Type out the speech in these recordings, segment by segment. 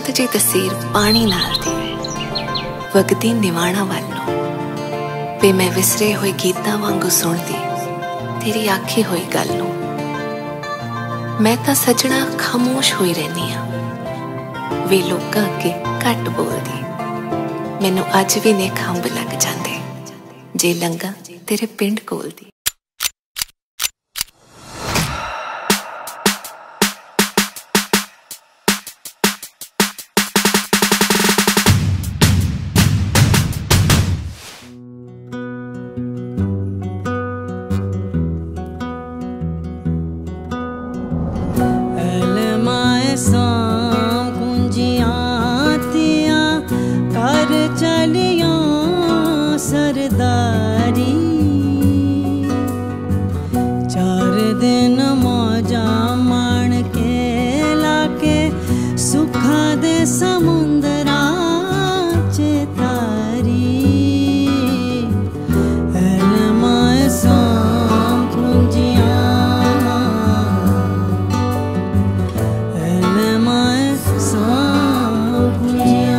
शांत जी तस्वीर पानी नाल दी वगदी निवाणा वालों वे मैं विसरे हुए गीतां वांगू सुनदी तेरी आखी हुई गल नूं। मैं तां सजना खामोश हुई रहनी आ, वे लोकां अगे घट बोलदी। मैनू अज भी ने खंब लग जांदे जे लंघा तेरे पिंड कोल दी। सरदारी 4 दिन मौजा माण के लाके सुखा दे समुंदरा चेतारी माए साम कुंजिया माए साम कुंजिया।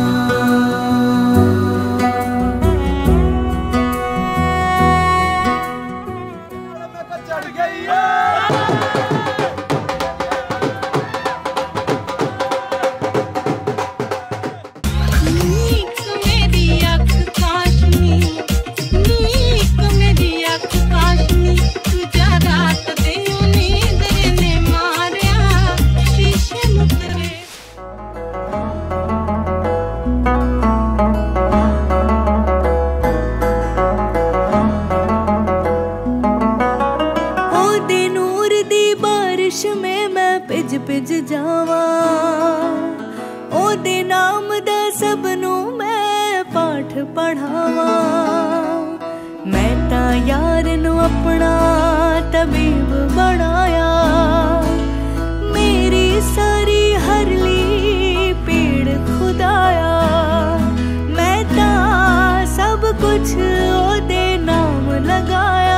में मैं पिज पिज जावा ओदे नाम दा सबनू मैं पाठ पढ़ावा। मैं ता यार नू अपना तबीब बनाया, मेरी सारी हरली पीड़ खुदाया। मैं ता सब कुछ ओदे नाम लगाया।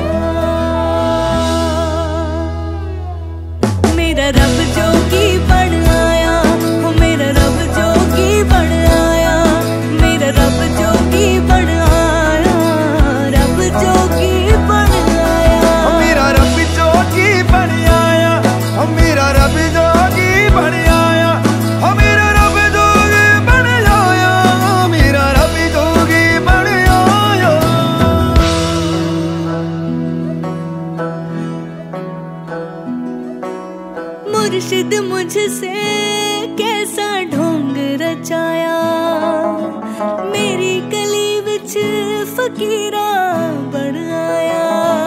मेरा रब जोगी बन आया, मेरा रब जोगी बन आया, मेरा रब जोगी बन आया, रब जोगी बन आया। मेरा रब जोगी बन आया, मेरा रब जोगी बन आया, मेरा रब जोगी बन आया, मेरा रब जोगी बन आया। मुर्शिद मुझसे कैसा ढोंग रचाया, मेरी गली विच फकीरा बन आया।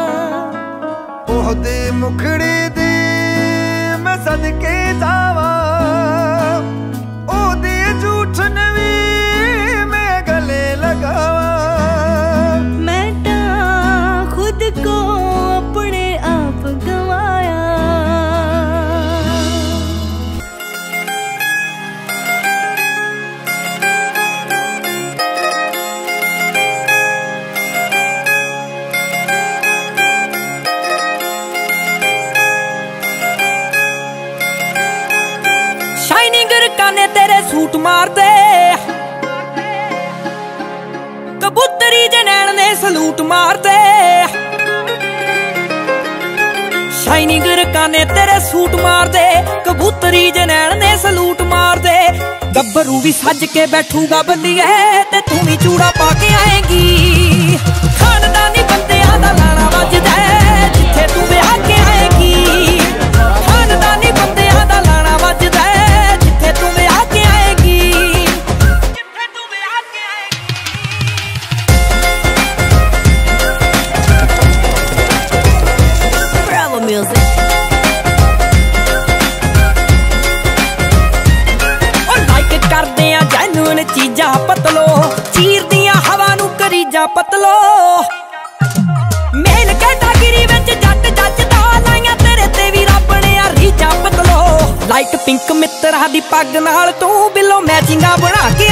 ओहदे मुखड़े दे मैं सदके जावा, ओहदे झूठ नवी मैं गले लगावा। मैं ता खुद को अपने आप गवाया। शाइनिंग रकाने तेरे सूट मार दे, कबूतरी जनैन ने सलूट मार दे। शाइनिंग रकाने तेरे सूट मार दे, कबूतरी जनैन ने सलूट मार दे। गब्बरू भी सज के बैठूगा बल्लिए ते तू भी चूड़ा पा के आएगी। खानदानी बंदियां दा लाना वजदा जिथे तू ब्याह के आएगी। खानदानी बंदियां दा लाना वजदा जिथे तू ब्याह के आएगी, जिथे तू ब्याह के आएगी। Bravo music। करदे आ जैनून चीजा पतलो, चीर दिया हवा नू करीजा पतलो। मेल कैटागिरी विच जट जचदा, लाइया तेरे ते भी रब ने रीजा पतलो। लाइट पिंक मित्रा दी पग नाल तू बिलो मैचिंगा बना के